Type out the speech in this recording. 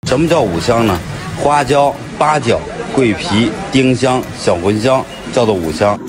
什么叫五香呢？花椒、八角、桂皮、丁香、小茴香叫做五香。